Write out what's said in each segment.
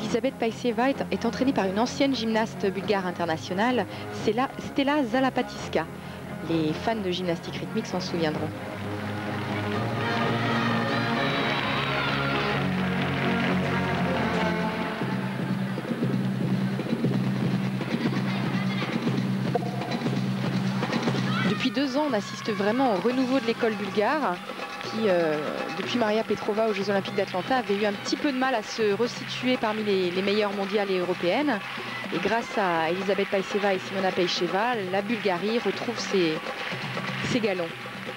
Elisabeth Païseva est entraînée par une ancienne gymnaste bulgare internationale, c'est Stella Zalapatiska. Les fans de gymnastique rythmique s'en souviendront. Depuis 2 ans, on assiste vraiment au renouveau de l'école bulgare qui, depuis Maria Petrova aux Jeux Olympiques d'Atlanta, avait eu un petit peu de mal à se resituer parmi les meilleures mondiales et européennes. Et grâce à Elisabeth Païseva et Simona Peïcheva, la Bulgarie retrouve ses galons.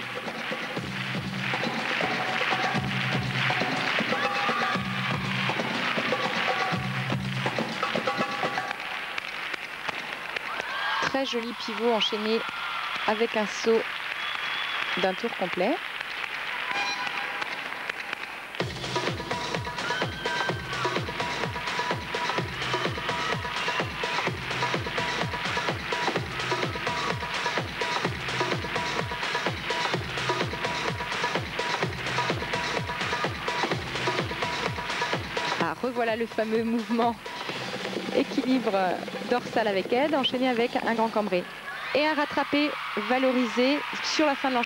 Très joli pivot enchaîné avec un saut d'un tour complet. Ah, revoilà le fameux mouvement équilibre dorsal avec aide, enchaîné avec un grand cambré. Et un rattrapé valorisé sur la fin de l'enchaînement.